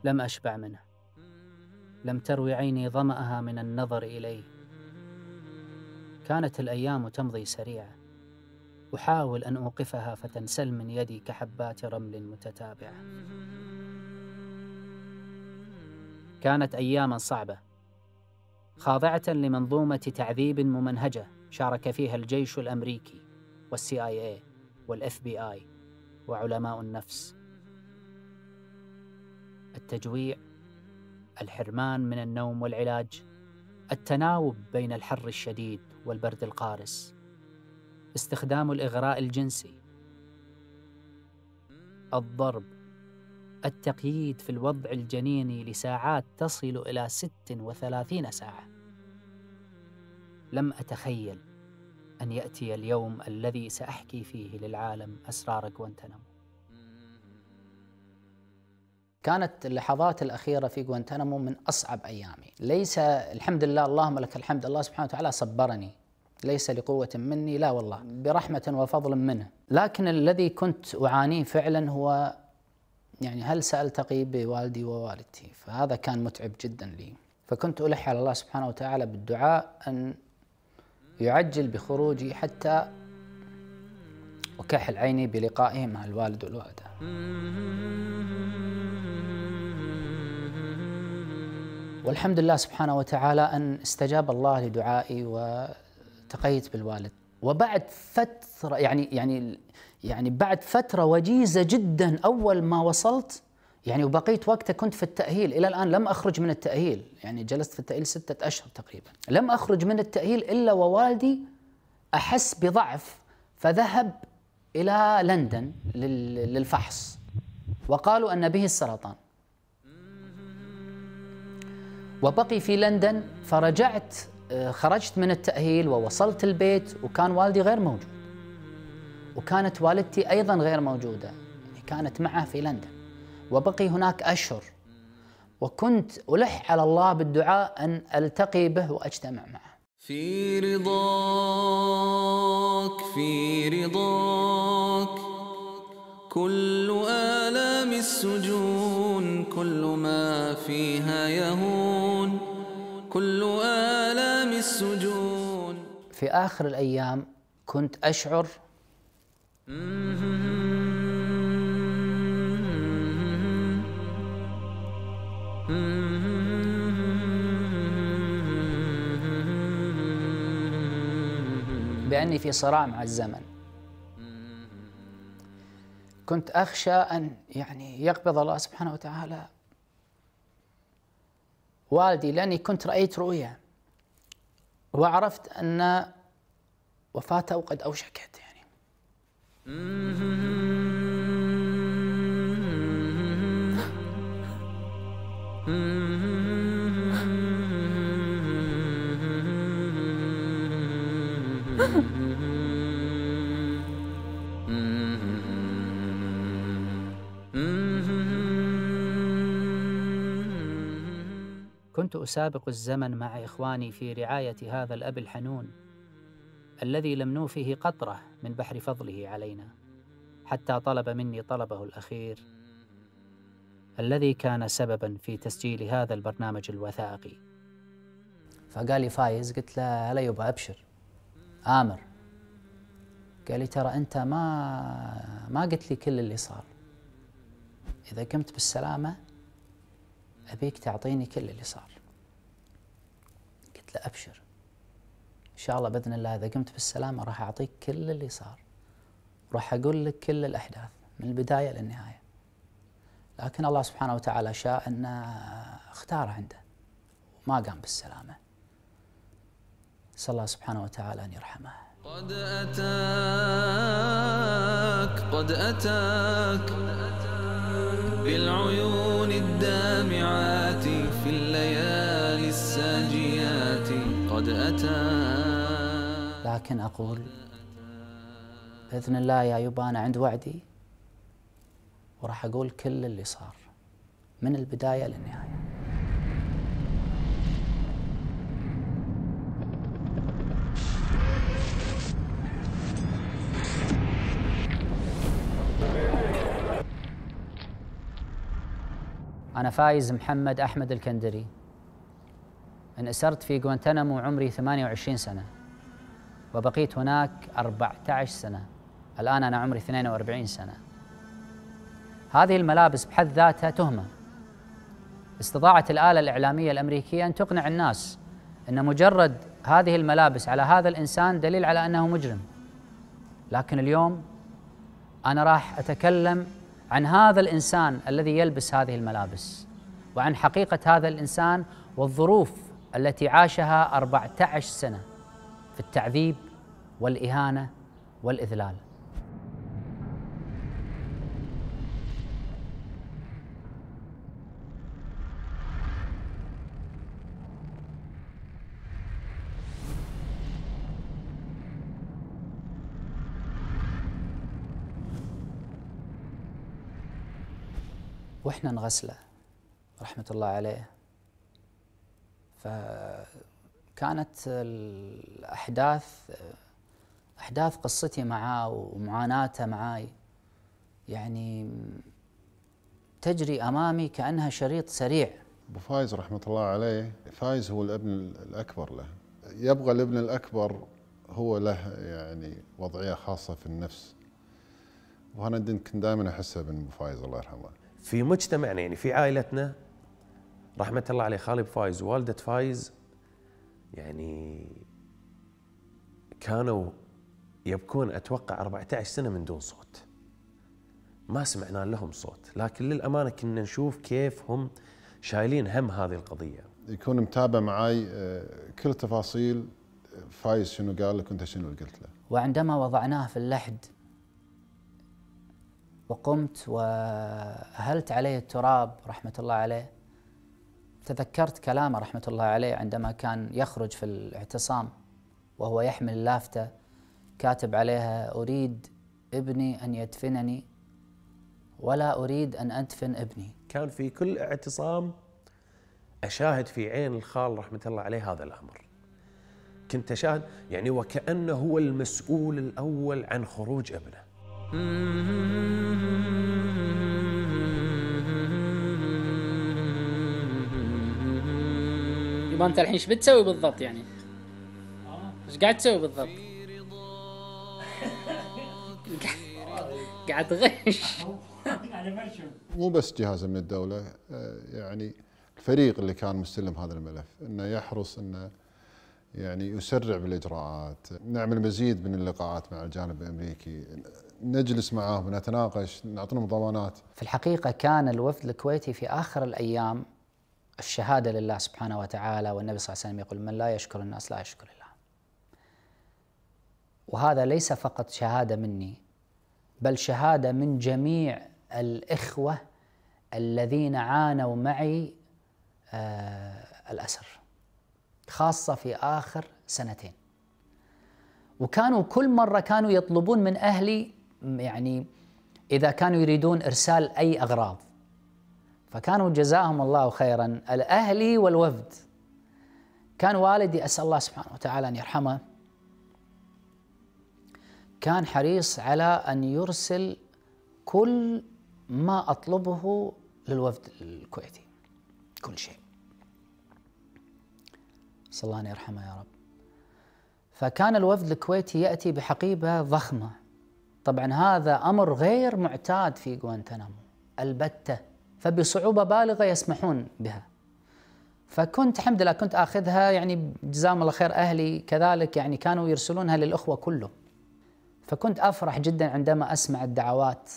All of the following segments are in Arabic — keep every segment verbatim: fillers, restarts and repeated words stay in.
لم أشبع منه، لم تروي عيني ظمأها من النظر إليه. كانت الأيام تمضي سريعة، أحاول أن أوقفها فتنسل من يدي كحبات رمل متتابعة. كانت أياما صعبة، خاضعة لمنظومة تعذيب ممنهجة شارك فيها الجيش الأمريكي والسي آي إيه والإف بي آي وعلماء النفس. التجويع، الحرمان من النوم والعلاج، التناوب بين الحر الشديد والبرد القارس، استخدام الإغراء الجنسي، الضرب، التقييد في الوضع الجنيني لساعات تصل إلى ست وثلاثين ساعة. لم أتخيل أن يأتي اليوم الذي سأحكي فيه للعالم أسرار غوانتنامو. كانت اللحظات الأخيرة في غوانتنامو من أصعب أيامي. ليس الحمد لله، اللهم لك الحمد، الله سبحانه وتعالى صبرني، ليس لقوة مني، لا والله، برحمة وفضل منه. لكن الذي كنت أعانيه فعلا هو يعني هل سألتقي بوالدي ووالدتي، فهذا كان متعب جدا لي. فكنت ألح على الله سبحانه وتعالى بالدعاء أن يعجل بخروجي حتى أكحل عيني بلقائه مع الوالد والوالدة. والحمد لله سبحانه وتعالى أن استجاب الله لدعائي والتقيت بالوالد. وبعد فترة يعني يعني يعني بعد فترة وجيزة جدا أول ما وصلت، يعني وبقيت وقتها كنت في التأهيل، إلى الآن لم أخرج من التأهيل، يعني جلست في التأهيل ستة أشهر تقريبا، لم أخرج من التأهيل إلا ووالدي أحس بضعف، فذهب إلى لندن للفحص وقالوا أن به السرطان، وبقي في لندن. فرجعت، خرجت من التأهيل ووصلت البيت وكان والدي غير موجود، وكانت والدتي أيضا غير موجودة، كانت معه في لندن، وبقي هناك أشهر. وكنت ألح على الله بالدعاء أن ألتقي به وأجتمع معه. في رضاك في رضاك كل آلام السجون، كل ما فيها يهون، كل آلام السجون. في آخر الأيام كنت أشعر بأني في صراع مع الزمن. كنت أخشى أن يعني يقبض الله سبحانه وتعالى والدي، لأني كنت رأيت رؤيا وعرفت أن وفاته قد أوشكت يعني. كنت أسابق الزمن مع إخواني في رعاية هذا الأب الحنون الذي لم نوفه قطرة من بحر فضله علينا، حتى طلب مني طلبه الأخير الذي كان سببا في تسجيل هذا البرنامج الوثائقي. فقال لي فايز، قلت له هلا يبا أبشر. آمر. قال لي ترى أنت ما ما قلت لي كل اللي صار، إذا قمت بالسلامة أبيك تعطيني كل اللي صار. قلت له أبشر، إن شاء الله بإذن الله إذا قمت بالسلامة راح أعطيك كل اللي صار، راح أقول لك كل الأحداث من البداية للنهاية. لكن الله سبحانه وتعالى شاء أن اختار عنده وما قام بالسلامة. نسأل الله سبحانه وتعالى أن يرحمه. قد أتاك قد أتاك بالعيون الدامعات في الليالي الساجيات، قد أتاك. لكن أقول بإذن الله يا يبا أنا عند وعدي، وراح أقول كل اللي صار من البداية للنهاية. أنا فايز محمد أحمد الكندري، انأسرت في غوانتنامو عمري ثمانية وعشرين سنة، وبقيت هناك أربعة عشر سنة. الآن أنا عمري اثنين وأربعين سنة. هذه الملابس بحد ذاتها تهمة. استطاعت الآلة الإعلامية الأمريكية أن تقنع الناس أن مجرد هذه الملابس على هذا الإنسان دليل على أنه مجرم. لكن اليوم أنا راح أتكلم عن هذا الإنسان الذي يلبس هذه الملابس، وعن حقيقة هذا الإنسان والظروف التي عاشها أربعة عشر سنة في التعذيب والإهانة والإذلال. وإحنا نغسله رحمة الله عليه، فكانت الأحداث أحداث قصتي معاه ومعاناته معاي يعني تجري أمامي كأنها شريط سريع. أبو فايز رحمة الله عليه، فايز هو الابن الأكبر له، يبغى الابن الأكبر هو له يعني وضعية خاصة في النفس، وأنا كنت دائما أحسها بن أبو فايز الله يرحمه. في مجتمعنا يعني في عائلتنا رحمة الله عليه خالي فايز ووالدة فايز يعني كانوا يبكون أتوقع أربعة عشر سنة من دون صوت، ما سمعنا لهم صوت، لكن للأمانة كنا نشوف كيف هم شايلين هم هذه القضية. يكون متابع معي كل تفاصيل فايز شنو قال لك وانت شنو قلت له. وعندما وضعناه في اللحد وقمت وأهلت عليه التراب رحمة الله عليه، تذكرت كلامه رحمة الله عليه عندما كان يخرج في الاعتصام وهو يحمل اللافتة كاتب عليها: أريد ابني أن يدفنني ولا أريد أن أدفن ابني. كان في كل اعتصام أشاهد في عين الخال رحمة الله عليه هذا الأمر، كنت أشاهد يعني وكأنه هو المسؤول الأول عن خروج ابنه. يبا أنت الحين ايش بتسوي بالضبط يعني؟ ايش قاعد تسوي بالضبط؟ قاعد تغش. مو بس جهاز من الدولة، يعني الفريق اللي كان مستلم هذا الملف انه يحرص انه يعني يسرع بالاجراءات، نعمل مزيد من اللقاءات مع الجانب الامريكي، نجلس معاهم ونتناقش، نعطيهم ضمانات. في الحقيقة كان الوفد الكويتي في آخر الأيام الشهادة لله سبحانه وتعالى، والنبي صلى الله عليه وسلم يقول: من لا يشكر الناس لا يشكر الله. وهذا ليس فقط شهادة مني، بل شهادة من جميع الإخوة الذين عانوا معي آه الأسر، خاصة في آخر سنتين. وكانوا كل مرة كانوا يطلبون من أهلي يعني إذا كانوا يريدون إرسال أي أغراض، فكانوا جزاهم الله خيرا الأهلي والوفد. كان والدي أسأل الله سبحانه وتعالى أن يرحمه كان حريص على أن يرسل كل ما أطلبه للوفد الكويتي، كل شيء. صلى الله أن يرحمه يا رب. فكان الوفد الكويتي يأتي بحقيبة ضخمة، طبعا هذا أمر غير معتاد في غوانتنامو البتة، فبصعوبة بالغة يسمحون بها. فكنت الحمد لله كنت آخذها يعني جزاهم الله خير، أهلي كذلك يعني كانوا يرسلونها للأخوة كلهم. فكنت أفرح جدا عندما أسمع الدعوات.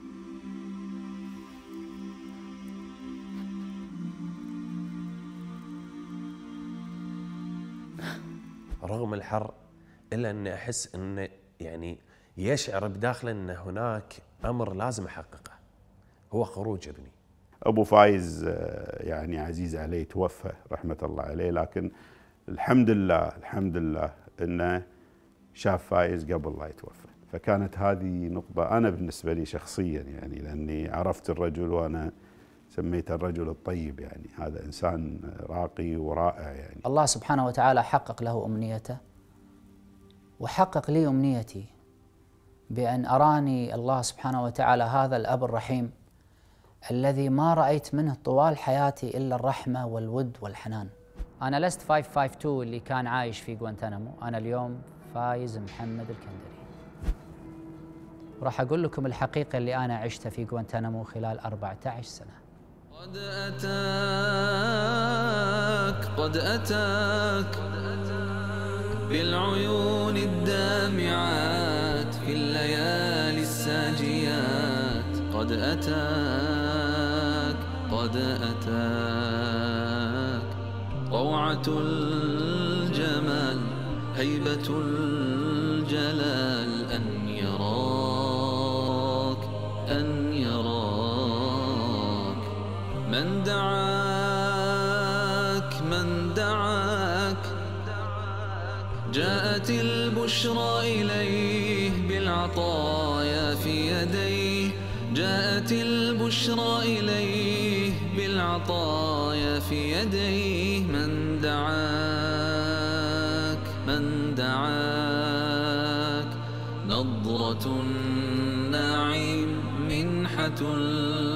رغم الحر إلا أني أحس أنه يعني يشعر بداخله أن هناك أمر لازم أحققه، هو خروج ابني. أبو فايز يعني عزيز عليه توفى رحمة الله عليه، لكن الحمد لله الحمد لله أنه شاف فايز قبل لا يتوفى. فكانت هذه نقطة أنا بالنسبة لي شخصيا يعني، لأني عرفت الرجل وأنا سميته الرجل الطيب، يعني هذا إنسان راقي ورائع يعني. الله سبحانه وتعالى حقق له أمنيته وحقق لي أمنيتي بأن أراني الله سبحانه وتعالى هذا الأب الرحيم الذي ما رأيت منه طوال حياتي إلا الرحمة والود والحنان. أنا لست خمسمئة وخمسة وخمسين اللي كان عايش في غوانتنامو، أنا اليوم فايز محمد الكندري. راح أقول لكم الحقيقة اللي أنا عشتها في غوانتنامو خلال أربعة عشر سنة. قد أتاك قد أتاك بالعيون الدامعات في الليالي الساجيات. قد أتاك قد أتاك روعة الجمال هيبة الجلال أن يراك أن يراك من دعاك من دعاك. جاءت البشرى إليه بالعطايا في يديه. جاءت البشرى إليه بالعطايا في يديه. من دعاك من دعاك نظرة النعيم منحة